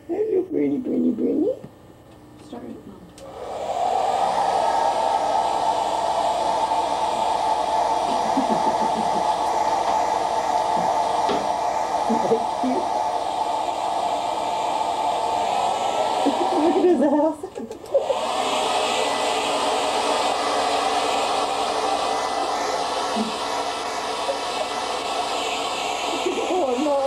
Hello, pretty, pretty, pretty. Start it, Mom. That's cute. Look at his house. Oh no.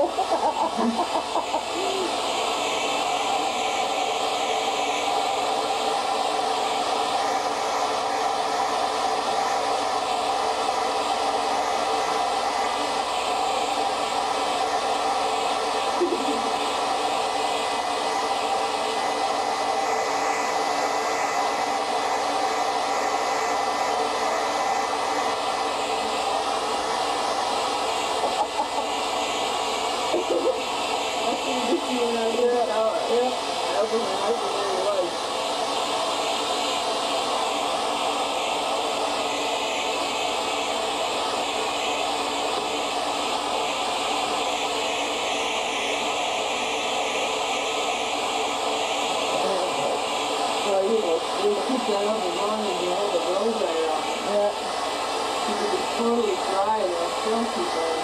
Keep that up as long as you hold the blows right off. Yeah. Because if it's totally dry, it'll still keep going.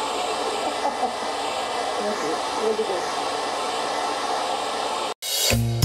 Look at this.